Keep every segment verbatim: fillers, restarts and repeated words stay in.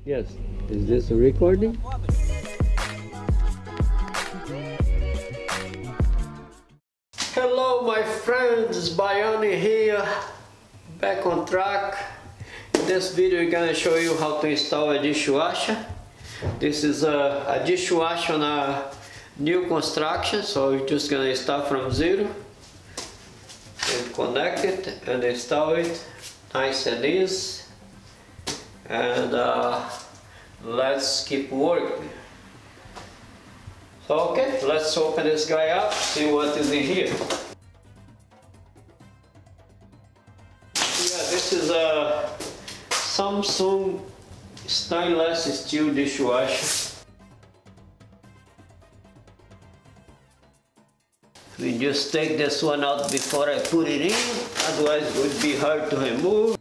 Yes. Is this a recording? Hello my friends, Bayani here, back on track. In this video we're gonna show you how to install a dishwasher. This is a, a dishwasher on a new construction, so we're just gonna start from zero and connect it and install it nice and easy. And uh, let's keep working. So okay, let's open this guy up, see what is in here. Yeah, this is a Samsung stainless steel dishwasher. We just take this one out before I put it in, otherwise it would be hard to remove.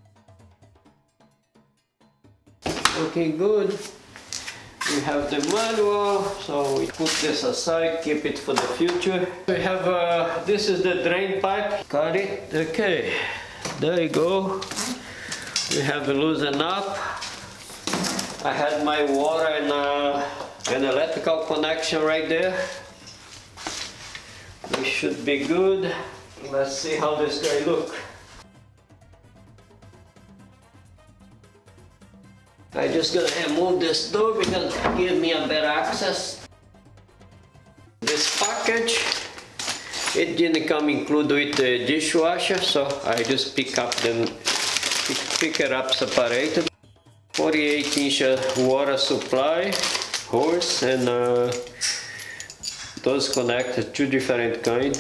Looking good. We have the manual, so we put this aside, keep it for the future. We have, uh, this is the drain pipe, got it, okay, there you go. We have to loosen up. I had my water and uh, an electrical connection right there. We should be good. Let's see how this guy look. I just gonna remove this door because it gives me a better access. This package, it didn't come included with the dishwasher, so I just pick up them, pick, pick it up separated. forty-eight inch water supply, hose, and uh, those connected, two different kind.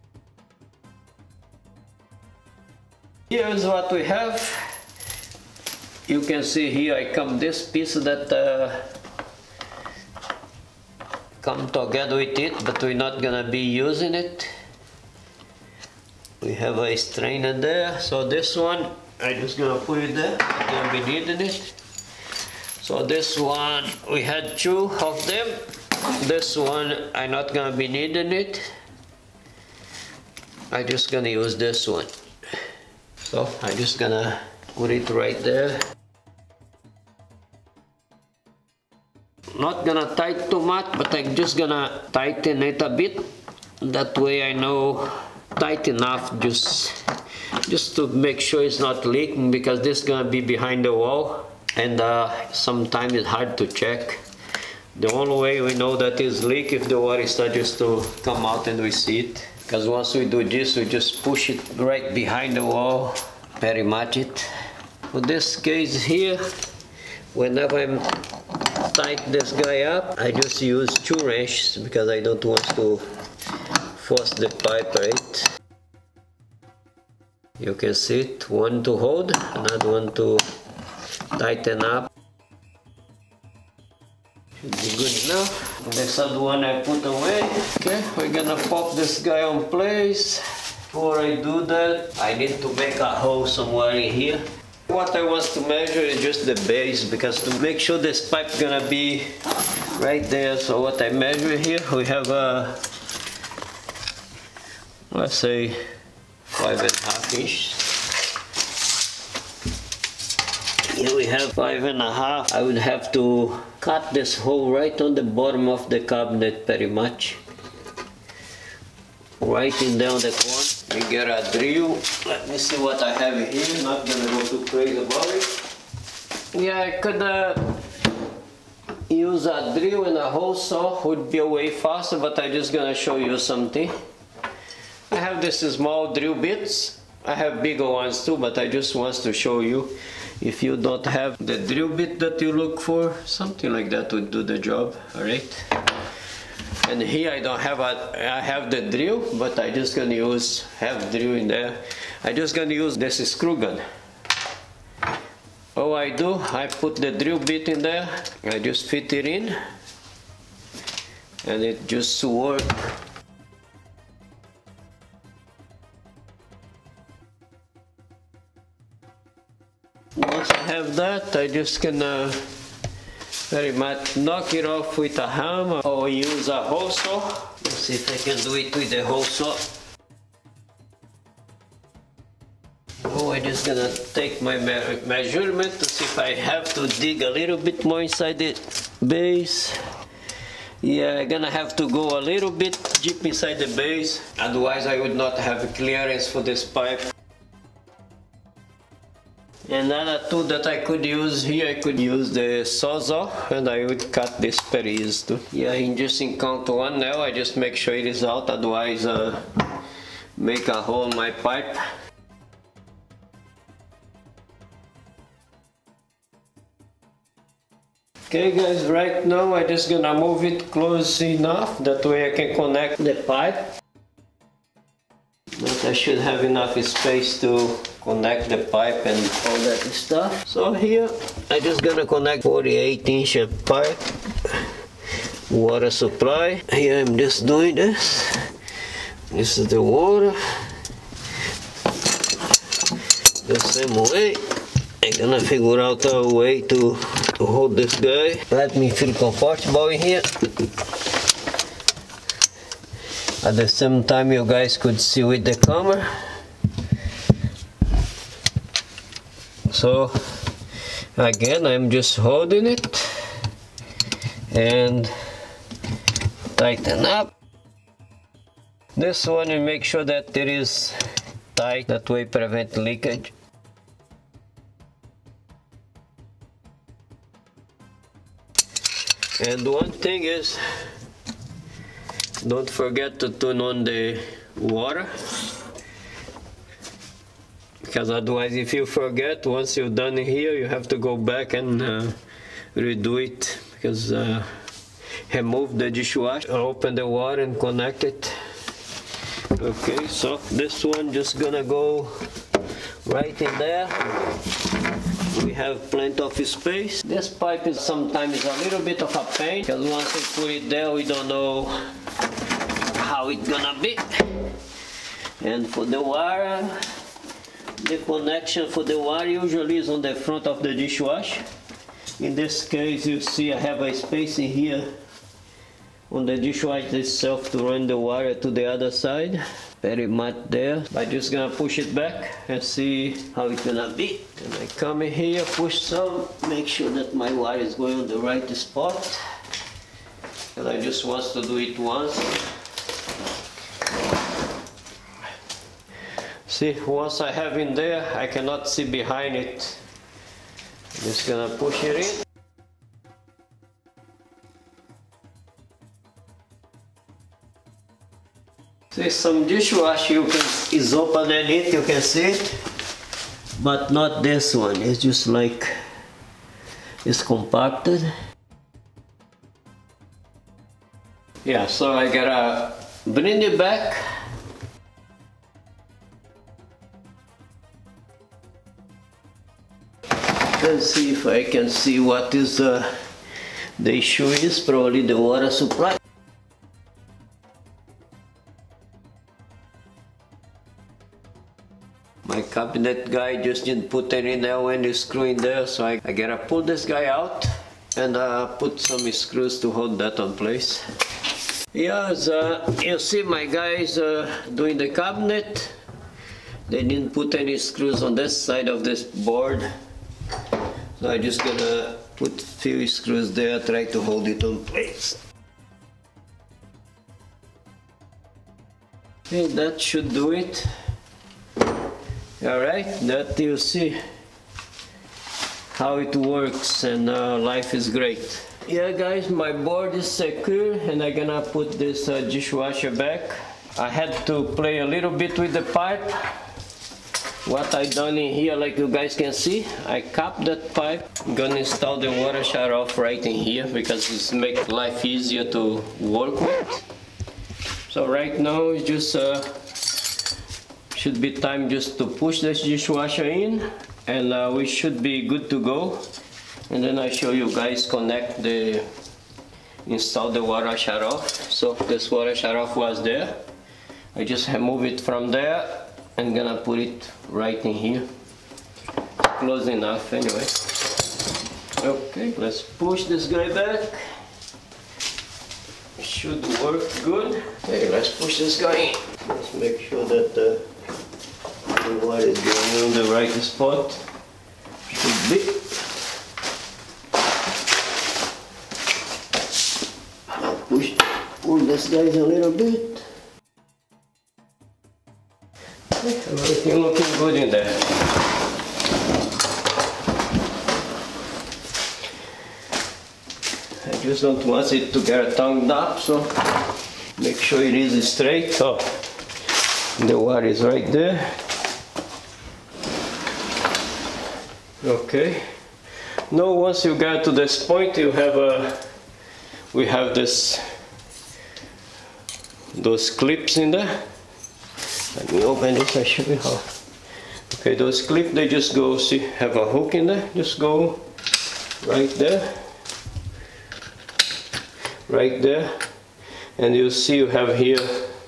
Here's what we have. You can see here I come this piece that uh, come together with it, but we're not gonna be using it. We have a strainer there, so this one I just gonna put it there. I'm gonna be needing it. So this one we had two of them. This one I'm not gonna be needing it. I just gonna use this one. So I just gonna put it right there. Not gonna tighten too much, but I'm just gonna tighten it a bit. That way I know tight enough, just just to make sure it's not leaking, because this is gonna be behind the wall, and uh, sometimes it's hard to check. The only way we know that it's leak if the water starts to come out and we see it. Because once we do this, we just push it right behind the wall, very much it. For this case here, whenever I'm tighten this guy up, I just use two wrenches because I don't want to force the pipe, right? You can see it, one to hold, another one to tighten up. Should be good enough. This other one I put away. Okay, we're gonna pop this guy on place. Before I do that, I need to make a hole somewhere in here. What I want to measure is just the base, because to make sure this pipe gonna be right there. So what I measure here, we have a, let's say, five and a half inch. Here we have five and a half. I would have to cut this hole right on the bottom of the cabinet, pretty much. Right in down the corner. We get a drill. Let me see what I have here. Not gonna go too crazy about it. Yeah, I could uh, use a drill and a hole saw. Would be way faster, but I'm just gonna show you something. I have this small drill bits. I have bigger ones too, but I just want to show you. If you don't have the drill bit that you look for, something like that would do the job. All right. And here I don't have a, I have the drill, but I just gonna use, have drill in there. I just gonna use this screw gun. All I do, I put the drill bit in there, I just fit it in, and it just works. Once I have that, I just gonna very much knock it off with a hammer or use a hole saw. Let's see if I can do it with the hole saw. Go I'm just gonna take my me measurement to see if I have to dig a little bit more inside the base. Yeah, I'm gonna have to go a little bit deep inside the base, otherwise I would not have clearance for this pipe. Another tool that I could use here, I could use the Sawzall, and I would cut this pretty easy too. Yeah, in just encounter one nail, I just make sure it is out, otherwise uh, make a hole in my pipe. Okay guys, right now I just gonna move it close enough, that way I can connect the pipe. But I should have enough space to connect the pipe and all that stuff. So here I just gonna connect forty-eight inch pipe, water supply. Here I'm just doing this. This is the water. The same way. I'm gonna figure out a way to, to hold this guy. Let me feel comfortable in here. At the same time you guys could see with the camera. So again I'm just holding it and tighten up. This one you make sure that it is tight, that way prevent leakage. And one thing is, don't forget to turn on the water, because otherwise if you forget, once you're done here you have to go back and uh, redo it, because uh, remove the dishwasher, open the water and connect it. Okay, so this one just gonna go right in there. We have plenty of space. This pipe is sometimes a little bit of a pain, because once we put it there we don't know how it's gonna be. And for the wire, the connection for the wire usually is on the front of the dishwasher. In this case you see I have a space in here on the dishwasher itself to run the wire to the other side. Very much there. I'm just gonna push it back and see how it's gonna be. And I come in here, push some, make sure that my wire is going on the right spot. And I just want to do it once. See, once I have in there, I cannot see behind it. I'm just gonna push it in. See, some dishwasher you can, is open and it, you can see it, but not this one. It's just like, it's compacted. Yeah, so I gotta bring it back. Let's see if I can see what is uh, the issue is, probably the water supply. My cabinet guy just didn't put any nail any screw in there, so I, I gotta pull this guy out and uh, put some screws to hold that on place. Yes, uh, you see my guys uh, doing the cabinet. They didn't put any screws on this side of this board, so I'm just gonna put few screws there, try to hold it on place. Okay, that should do it. Alright, that you see how it works, and uh, life is great. Yeah guys, my board is secure and I'm gonna put this uh, dishwasher back. I had to play a little bit with the pipe. What I done in here, like you guys can see, I capped that pipe. I'm gonna install the water shut off right in here because it's make life easier to work with. So right now it's just uh, should be time just to push this dishwasher in, and uh, we should be good to go. And then I show you guys connect the, install the water shut off. So this water shut off was there. I just remove it from there and gonna put it right in here. Close enough anyway. Okay, let's push this guy back. Should work good. Okay, let's push this guy in. Let's make sure that the What is going on the right spot? Should be. Now push, pull this guys a little bit. Everything looking good in there. I just don't want it to get tongued up, so make sure it is straight. Oh, the water is right there. Okay. Now once you get to this point, you have a, we have this, those clips in there. Let me open this, I'll show you how. Okay, those clips, they just go, see, have a hook in there, just go right there, right there, and you see you have here,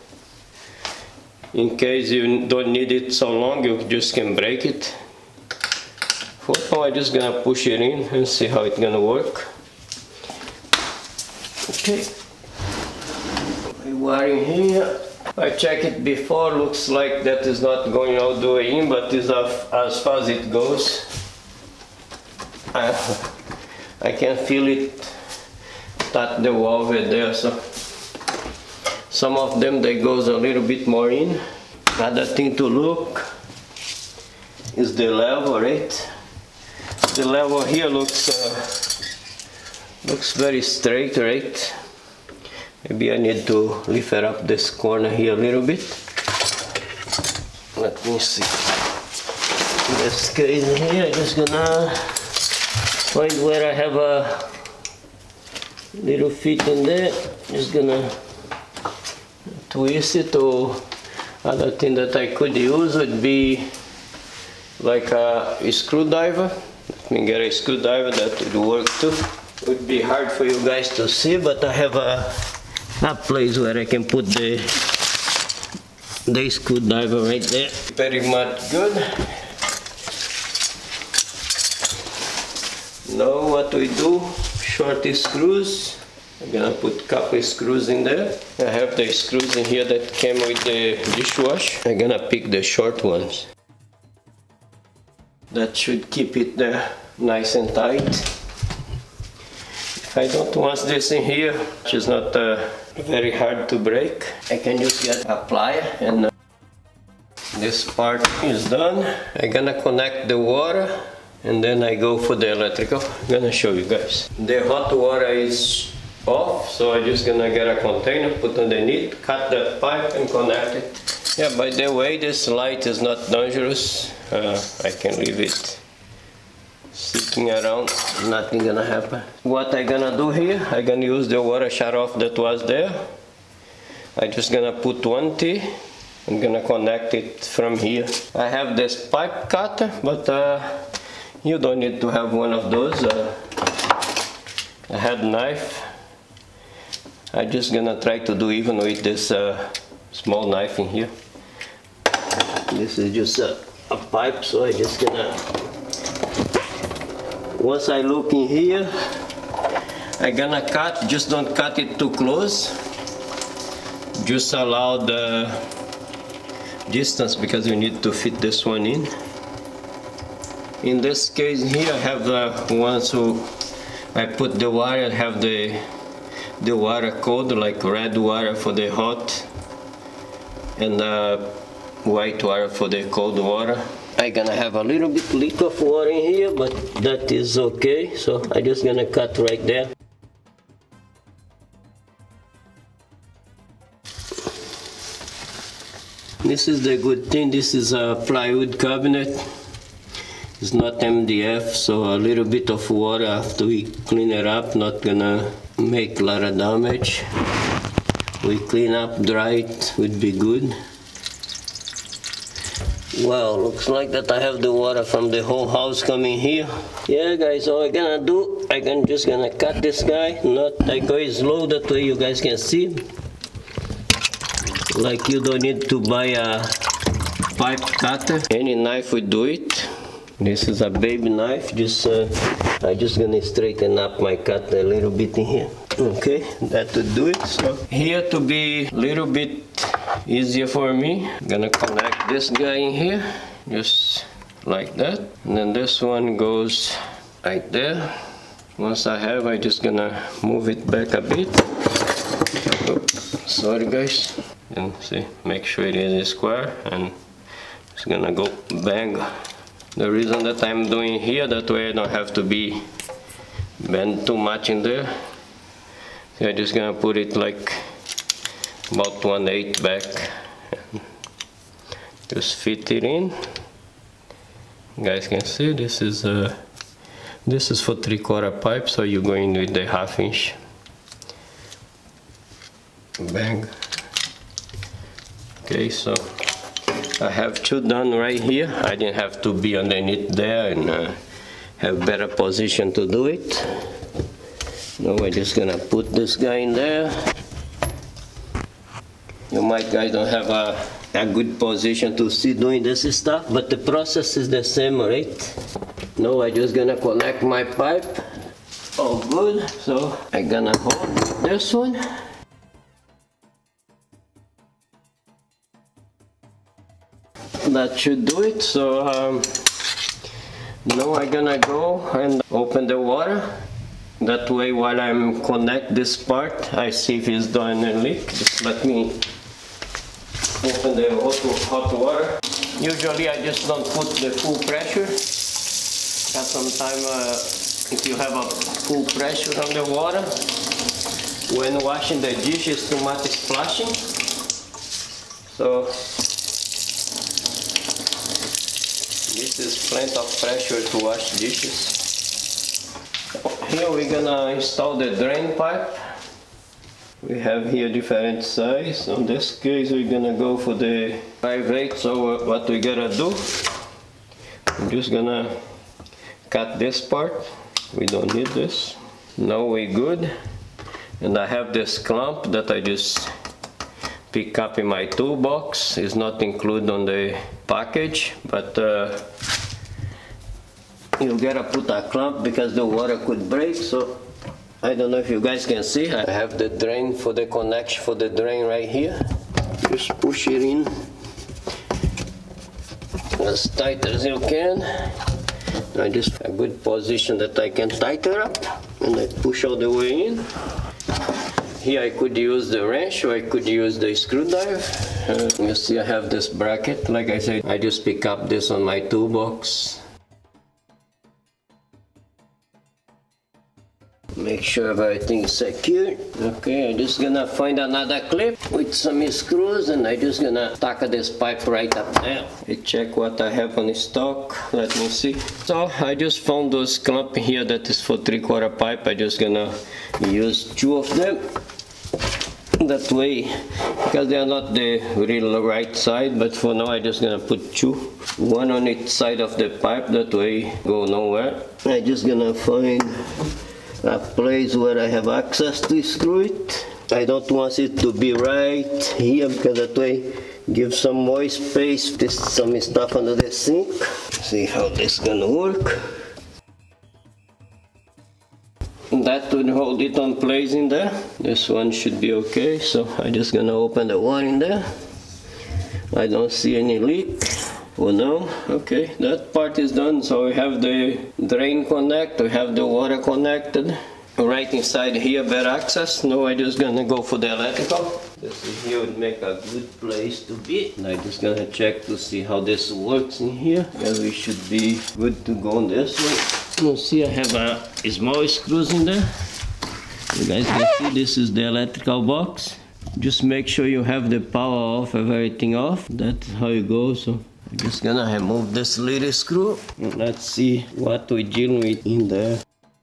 in case you don't need it so long, you just can break it. For now, I'm just gonna push it in and see how it's gonna work. Okay, my wiring here. I checked it before, looks like that is not going all the way in, but is as far as it goes. I, I can feel it touch the wall over there, so some of them they goes a little bit more in. Another thing to look is the level, right? The level here looks uh, looks very straight, right? Maybe I need to lift it up this corner here a little bit. Let me see. In this case here, I'm just gonna find where I have a little fit in there. Just gonna twist it, or other thing that I could use would be like a screwdriver. Let me get a screwdriver, that would work too. Would be hard for you guys to see, but I have a a place where I can put the the screwdriver right there. Very much good. Now what we do, short screws. I'm gonna put a couple screws in there. I have the screws in here that came with the dishwash. I'm gonna pick the short ones. That should keep it there nice and tight. If I don't want this in here, which is not uh, very hard to break, I can just get a plier, and uh, this part is done. I'm gonna connect the water, and then I go for the electrical. I'm gonna show you guys. The hot water is off, so I'm just gonna get a container, put underneath, cut that pipe and connect it. Yeah, by the way, this light is not dangerous. Uh, I can leave it sitting around, nothing gonna happen. What I gonna do here, I gonna use the water shut off that was there. I just gonna put one T. I'm gonna connect it from here. I have this pipe cutter, but uh, you don't need to have one of those. Uh, I had a knife. I just gonna try to do even with this uh, small knife in here. This is just a, a pipe, so I just gonna. Once I look in here, I'm gonna cut, just don't cut it too close. Just allow the distance, because you need to fit this one in. In this case here, I have the ones who I put the wire, I have the, the water code, like red wire for the hot, and uh, white wire for the cold water. I'm gonna have a little bit leak of water in here, but that is okay. So I'm just gonna cut right there. This is the good thing. This is a plywood cabinet. It's not M D F, so a little bit of water after we clean it up, not gonna make a lot of damage. We clean up, dry it, would be good. Well, looks like that I have the water from the whole house coming here. Yeah, guys, all I'm gonna do, I can just gonna cut this guy. Not, I go slow, that way you guys can see. Like, you don't need to buy a pipe cutter. Any knife would do it. This is a baby knife. Just, uh, I just gonna straighten up my cut a little bit in here. Okay, that would do it. So here, to be a little bit easier for me, I'm gonna connect this guy in here. just like that. And then this one goes right there. Once I have, I just gonna move it back a bit. Oops, sorry guys. And see, make sure it is square, and it's gonna go bang. The reason that I'm doing here, that way I don't have to be bend too much in there. So I'm just gonna put it like about one eighth back. Just fit it in. You guys can see this is a this is for three quarter pipe, so you go in with the half inch. Bang. Okay, so I have two done right here. I didn't have to be underneath there and uh, have better position to do it. Now we're just gonna put this guy in there. You might guys don't have a, a good position to see doing this stuff, but the process is the same, right? Now I'm just gonna connect my pipe. All good. So I'm gonna hold this one. That should do it. So um, now I'm gonna go and open the water. That way, while I'm connect this part, I see if it's doing a leak. Just let me open the hot, hot water. Usually I just don't put the full pressure, because sometimes uh, if you have a full pressure on the water, when washing the dishes, too much splashing. So this is plenty of pressure to wash dishes. Here we're gonna install the drain pipe. We have here different size. In this case we're gonna go for the five eighths. So what we gotta do, I'm just gonna cut this part. We don't need this. Now we're good. And I have this clamp that I just pick up in my toolbox. It's not included on the package, but uh, you gotta put a clamp because the water could break. So I don't know if you guys can see, I have the drain for the connection for the drain right here. Just push it in as tight as you can. I just a good position that I can tighten up, and I push all the way in. Here I could use the wrench, or I could use the screwdriver. Uh, you see I have this bracket. Like I said, I just pick up this on my toolbox. Make sure everything is secure. Okay, I'm just gonna find another clip with some screws, and I'm just gonna tack this pipe right up there. I check what I have on stock. Let me see. So I just found those clamp here that is for three quarter pipe. I'm just gonna use two of them. That way, because they are not the real right side, but for now I'm just gonna put two. One on each side of the pipe, that way go nowhere. I'm just gonna find a place where I have access to screw it. I don't want it to be right here, because that way give some more space. There's some stuff under the sink. See how this gonna work. That would hold it on place in there. This one should be okay, so I'm just gonna open the water in there. I don't see any leak. Oh no, okay, that part is done. So we have the drain connect, we have the water connected. Right inside here, better access. Now I'm just gonna go for the electrical. This is here would make a good place to be. And I'm just gonna check to see how this works in here. Yeah, we should be good to go on this one. You see I have a small screws in there. You guys can see this is the electrical box. Just make sure you have the power off, everything off. That's how it goes. So I'm just gonna remove this little screw. And let's see what we're dealing with in there.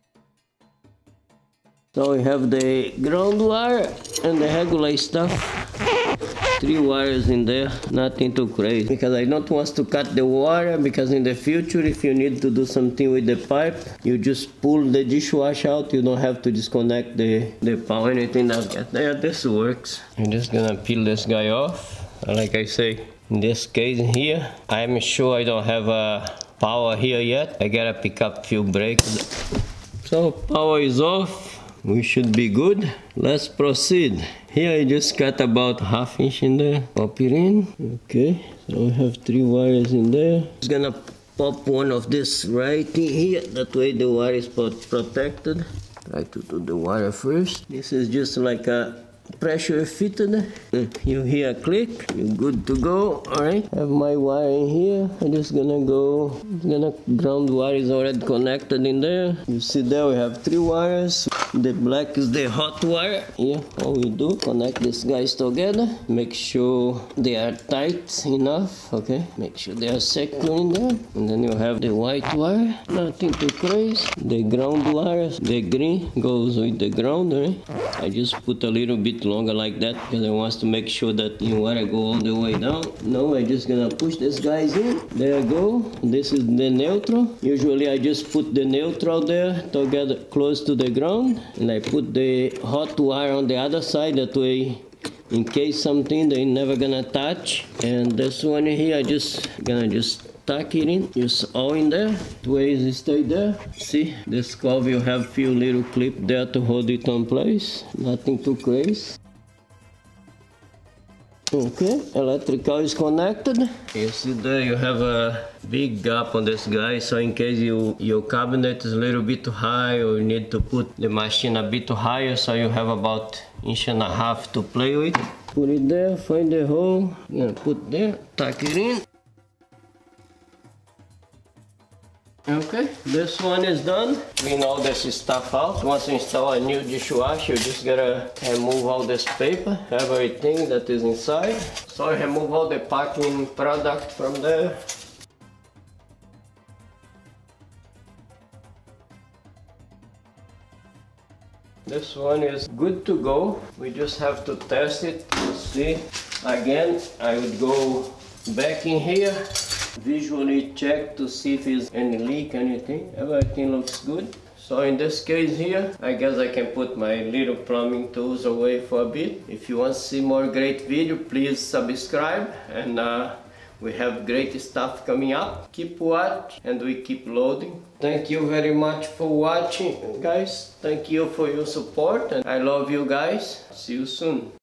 So we have the ground wire and the regular stuff. Three wires in there, nothing too crazy. Because I don't want to cut the wire, because in the future if you need to do something with the pipe, you just pull the dishwasher out, you don't have to disconnect the, the power, anything like that. Yeah, this works. I'm just gonna peel this guy off. Like I say, in this case here, I'm sure I don't have a power here yet. I gotta pick up a few breaks. So power is off. we should be good. Let's proceed. Here I just cut about half inch in there. Pop it in. Okay, so we have three wires in there. Just gonna pop one of this right in here. That way the wire is protected. Try to do the wire first. This is just like a pressure fitted. You hear a click, you're good to go. All right, have my wire in here. I'm just gonna go, gonna ground wire is already connected in there. You see there we have three wires. The black is the hot wire. Here, all we do, connect these guys together. Make sure they are tight enough, okay? Make sure they are secure in there. And then you have the white wire, nothing too crazy. The ground wires, the green goes with the ground, right? I just put a little bit longer like that because I want to make sure that the wire go all the way down. Now I'm just gonna push these guys in. There you go. This is the neutral. Usually I just put the neutral there together close to the ground, and I put the hot wire on the other side. That way, in case something, they never gonna touch. And this one here, I just gonna just tuck it in, just all in there. Two ways it stay there. See, this cover will have few little clip there to hold it in place. Nothing too crazy. Okay, electrical is connected. You see there you have a big gap on this guy, so in case you, your cabinet is a little bit too high or you need to put the machine a bit too higher, so you have about inch and a half to play with. Put it there, find the hole, yeah, put there, tuck it in. Okay, this one is done. Clean all this stuff out. Once you install a new dishwasher, you just gotta remove all this paper, everything that is inside. So I remove all the packing product from there. This one is good to go. We just have to test it to see. Again, I would go back in here, visually check to see if there's any leak, anything. Everything looks good. So in this case here, I guess I can put my little plumbing tools away for a bit. If you want to see more great video, please subscribe, and uh, we have great stuff coming up. Keep watching and we keep loading. Thank you very much for watching, guys. Thank you for your support, and I love you guys. See you soon.